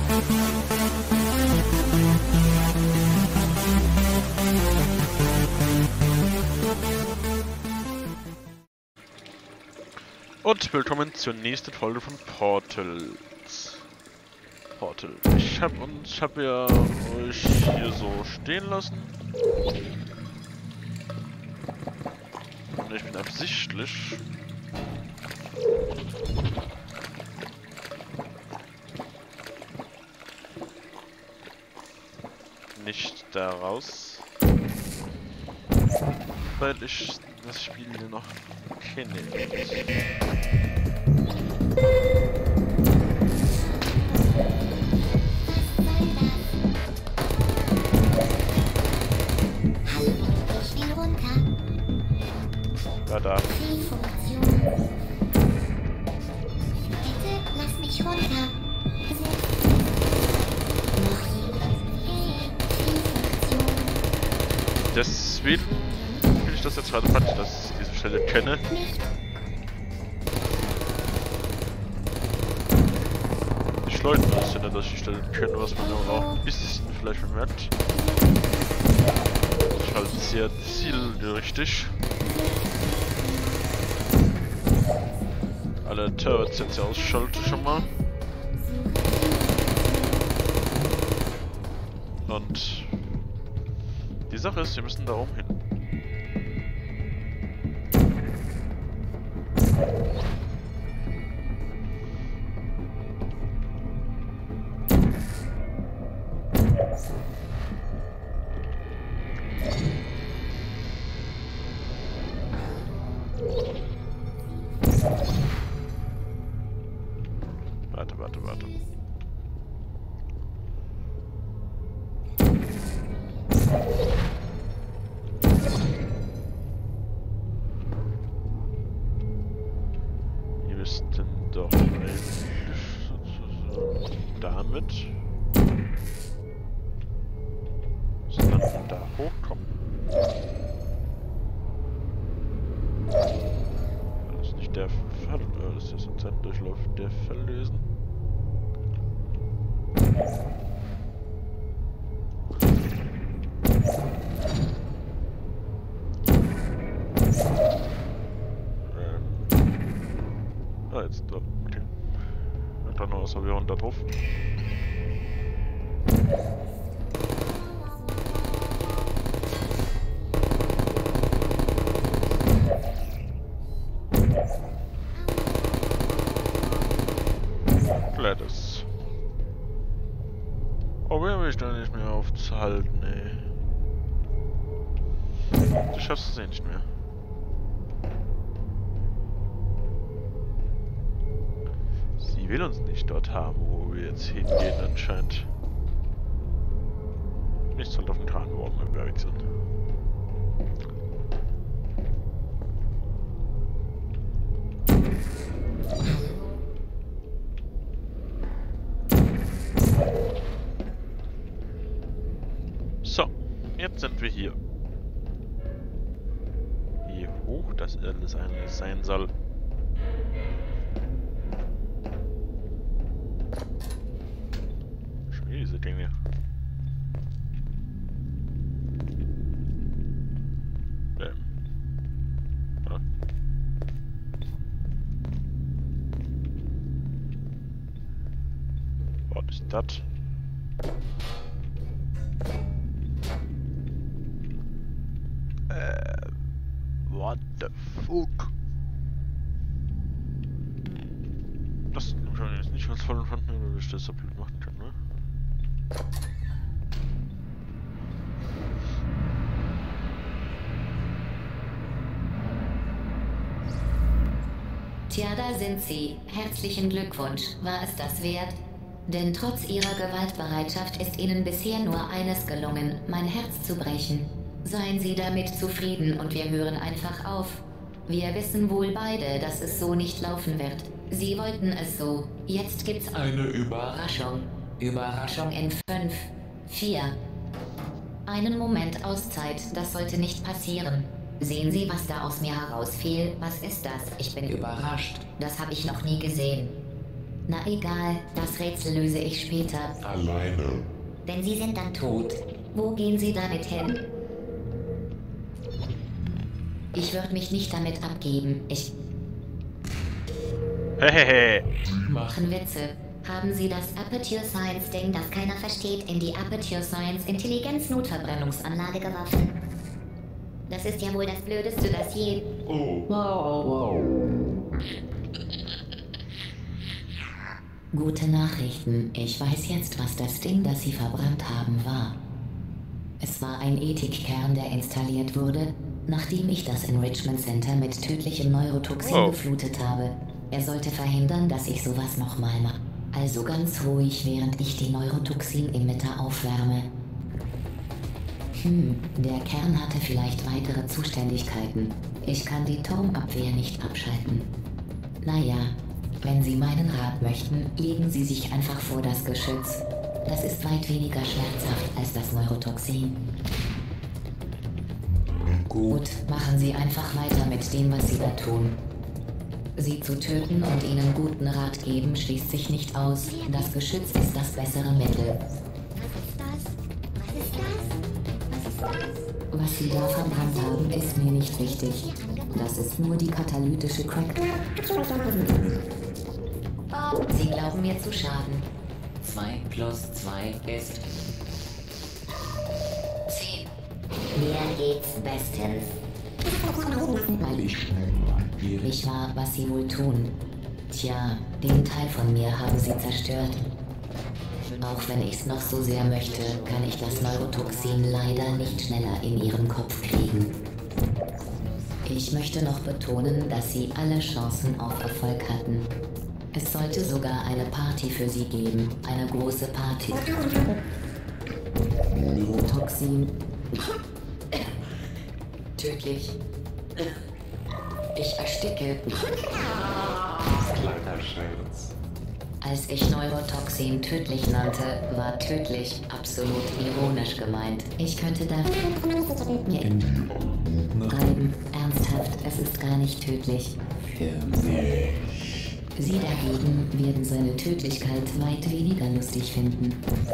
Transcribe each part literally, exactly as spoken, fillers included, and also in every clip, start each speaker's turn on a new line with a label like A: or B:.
A: Und willkommen zur nächsten Folge von Portals. Portal. Ich hab uns, ich hab ja euch hier so stehen lassen. Und ich bin absichtlich nicht da raus, weil ich das Spiel hier noch kenne. Da, da.
B: Bitte lass mich runter.
A: Deswegen finde ich das jetzt gerade praktisch, dass ich diese Stelle kenne. Die Schleuden ist ja nicht, dass ich die Stelle kenne, was man ja auch ein bisschen vielleicht bemerkt. Ich halte es sehr zielgerichtig. Alle Turrets jetzt ausschalte schon mal. Und die Sache ist, wir müssen da oben hin. Warte, warte, warte. Ihr wisst denn doch eigentlich damit, sondern von da hochkommen. Das ist nicht der Fall, das ist ein Zeitdurchlauf der Verlösen. Ah, jetzt da. Okay. Und dann noch was wir runter drauf. Gladys. Oh, wer will ich da nicht mehr aufzuhalten, ey. Du schaffst es eh nicht mehr. Sie will uns nicht dort haben, wo wir jetzt hingehen anscheinend. Nichts halt auf den Kran geworfen, wenn wir weg sind. So, jetzt sind wir hier. Wie hoch das alles eigentlich sein soll. Schon wieder diese Dinge. Ähm. Ja. Was ist das? Äh, what the fuck? Das kann ich jetzt nicht was voll fanden, oder wie ich das so blöd machen kann, ne?
C: Tja, da sind Sie. Herzlichen Glückwunsch. War es das wert? Denn trotz Ihrer Gewaltbereitschaft ist Ihnen bisher nur eines gelungen, mein Herz zu brechen. Seien Sie damit zufrieden und wir hören einfach auf. Wir wissen wohl beide, dass es so nicht laufen wird. Sie wollten es so. Jetzt gibt's eine Überraschung. Überraschung in fünf, vier. Einen Moment Auszeit, das sollte nicht passieren. Sehen Sie, was da aus mir herausfiel? Was ist das? Ich bin überrascht. Das habe ich noch nie gesehen. Na egal, das Rätsel löse ich später.
B: Alleine.
C: Denn Sie sind dann tot. Wo gehen Sie damit hin? Ich würde mich nicht damit abgeben. Ich
A: Hehehe.
C: machen Witze. Haben Sie das Aperture Science Ding, das keiner versteht, in die Aperture Science Intelligenz-Notverbrennungsanlage geworfen? Das ist ja wohl das Blödeste, das je...
B: Oh.
C: Wow, wow. Gute Nachrichten. Ich weiß jetzt, was das Ding, das Sie verbrannt haben, war. Es war ein Ethikkern, der installiert wurde, nachdem ich das Enrichment Center mit tödlichem Neurotoxin
A: Oh.
C: geflutet habe. Er sollte verhindern, dass ich sowas nochmal mache. Also ganz ruhig, während ich die Neurotoxin-Emitter aufwärme. Hm, der Kern hatte vielleicht weitere Zuständigkeiten. Ich kann die Turmabwehr nicht abschalten. Naja, wenn Sie meinen Rat möchten, legen Sie sich einfach vor das Geschütz. Das ist weit weniger schmerzhaft als das Neurotoxin. Gut, machen Sie einfach weiter mit dem, was Sie da tun. Sie zu töten und ihnen guten Rat geben, schließt sich nicht aus. Das Geschütz ist das bessere Mittel.
D: Was ist das? Was ist das? Was ist das?
C: Was Sie da verbrannt haben, ist mir nicht wichtig. Das ist nur die katalytische Crack. Sie glauben mir zu schaden.
E: zwei plus zwei ist...
C: zehn.
D: Mir geht's bestens.
C: Weil ich ich war, was Sie wohl tun. Tja, den Teil von mir haben Sie zerstört. Auch wenn ich's noch so sehr möchte, kann ich das Neurotoxin leider nicht schneller in Ihren Kopf kriegen. Ich möchte noch betonen, dass Sie alle Chancen auf Erfolg hatten. Es sollte sogar eine Party für Sie geben. Eine große Party. Neurotoxin. Tödlich. Ich ersticke.
B: Kleiner Scherz.
C: Als ich Neurotoxin tödlich nannte, war tödlich absolut ironisch gemeint. Ich könnte da mir
B: In die Augen.
C: reiben. Ernsthaft, es ist gar nicht tödlich. Sie dagegen werden seine Tödlichkeit weit weniger lustig finden.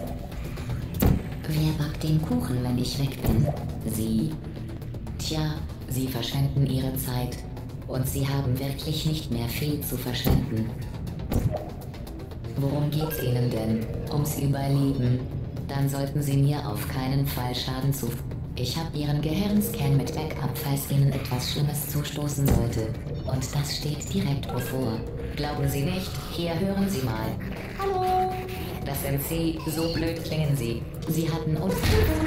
C: Wer backt den Kuchen, wenn ich weg bin? Sie. Tja, Sie verschwenden Ihre Zeit. Und Sie haben wirklich nicht mehr viel zu verschwenden. Worum geht's Ihnen denn? Ums Überleben. Dann sollten Sie mir auf keinen Fall Schaden zu... Ich habe Ihren Gehirnscan mit Backup, falls Ihnen etwas Schlimmes zustoßen sollte. Und das steht direkt bevor. Glauben Sie nicht? Hier hören Sie mal. Hallo? Das sind Sie. So blöd klingen Sie. Sie hatten uns...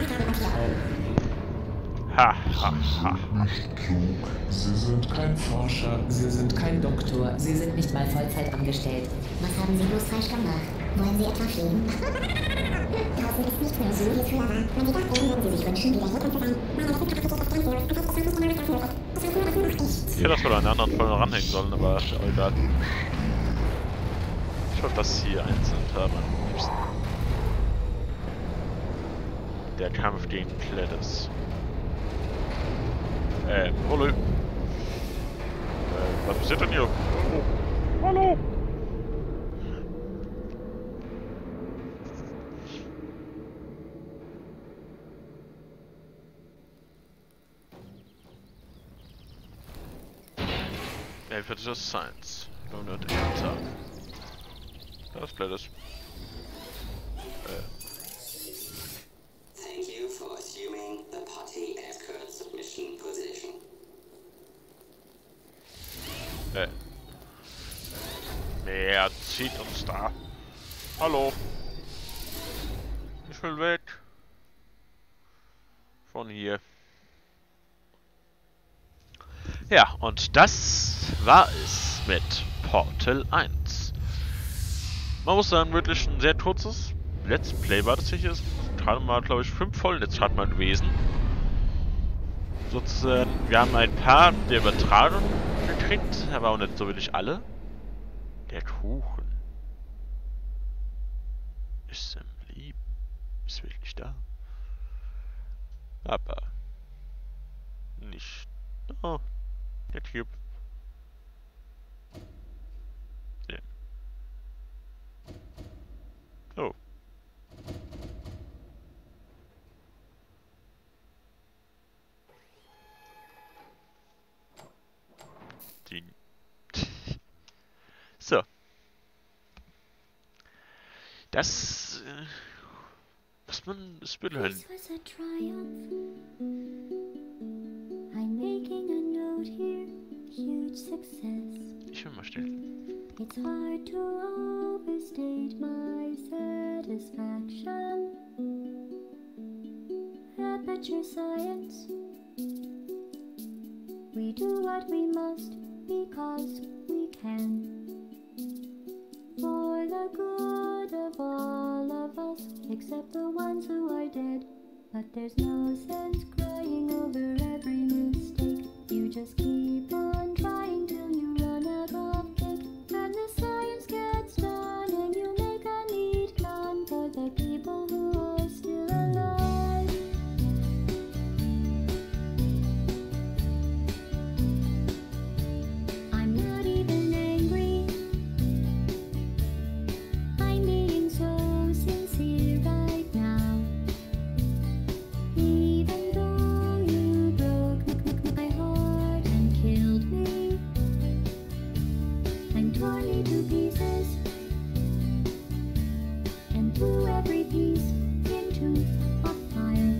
A: Ha, ha, ha.
B: Nicht klug. Sie sind kein Forscher.
C: Sie sind kein Doktor. Sie sind nicht mal Vollzeit angestellt.
D: Was haben Sie bloß falsch gemacht? Wollen Sie etwa fliegen? Draußen ist nicht mehr so, wie es früher war. Man sieht auch wenn Sie sich wünschen, wieder hier zu sein.
A: Ich hätte das wohl an der anderen Folge ranhängen sollen, aber egal. Ich wollte das hier einzeln haben am liebsten. Der Kampf gegen Kleddes. Ähm, hallo. Äh, was passiert denn hier? Oh. Hallo. Aperture Science. Do not enter. Da ist Kleddes. Äh.
E: Thank you for assuming the party escort submission position.
A: Äh. Wer zieht uns da? Hallo. Ich will weg. Von hier. Ja, und das war es mit Portal eins. Man muss sagen, wirklich ein sehr kurzes Let's Play war das hier. Gerade mal, glaube ich, fünf Folgen jetzt hat man gewesen. Sozusagen, wir haben ein paar der Übertragung gekriegt, aber auch nicht so wirklich alle. Der Kuchen ist im Leben, ist wirklich da. Aber nicht. Oh, der Typ. Ja. Das... Äh, muss man spüren.
F: This was a triumph. I'm making a note here. Huge success.
A: Ich will mal stellen.
F: It's hard to overstate my satisfaction. Aperture science. We do what we must because we can. For the good of all of us, except the ones who are dead. But there's no sense crying over every mistake. You just keep on trying till you run out of cake. And the science gets done and you make a neat plan for the people who are still alive. I'm not even angry. I'm being so sincere right now. Even though you broke my heart and killed me and tore me to pieces and threw every piece into a fire.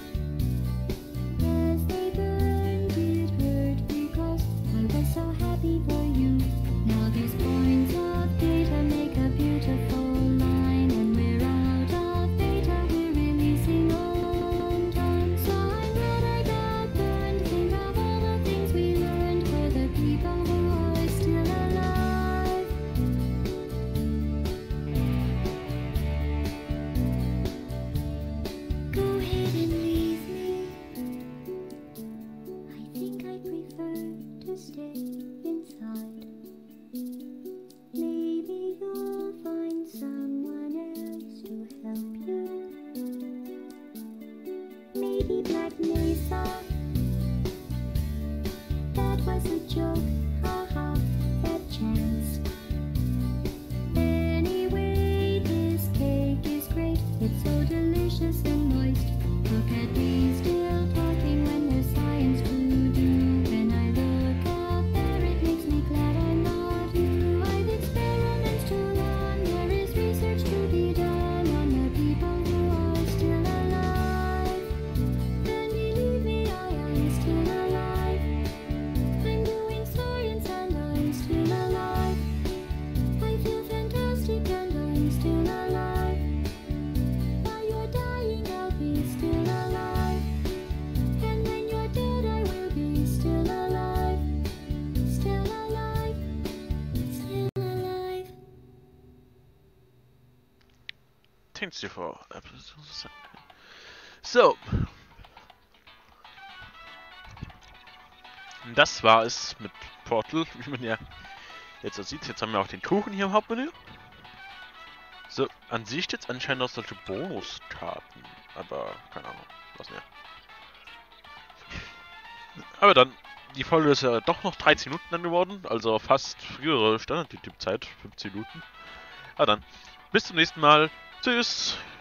F: As they burned, it hurt because I was so happy for you. Now these points of data make a beautiful line, and we're out of data, we're releasing on time. So I'm glad I got burned. Think of all the things we learned for the people who are still alive. Go ahead and leave me. I think I prefer to stay inside. Maybe you'll find someone else to help you. Maybe Black Mesa. That was a joke, haha, that chance. Anyway, this cake is great. It's so delicious and moist. Look at me still talking when there's science to do. When I look up there, it makes me glad I'm not you. I've experiments to run. There is research to be done on the people who are still alive. And believe me, I am still alive. I'm doing science and I'm still alive. I feel fantastic and I'm still alive. While you're dying, I'll be still alive. And when you're dead, I will be still alive. Still alive. Still alive.
A: Thanks dir for So. Das war es mit Portal, wie man ja jetzt so sieht. Jetzt haben wir auch den Kuchen hier im Hauptmenü. So, an sich jetzt anscheinend auch solche Bonustaten. Aber keine Ahnung, was mehr. Aber dann, die Folge ist ja doch noch dreizehn Minuten dann geworden. Also fast frühere Standard-YouTube-Zeit, fünfzehn Minuten. Aber dann, bis zum nächsten Mal. Tschüss!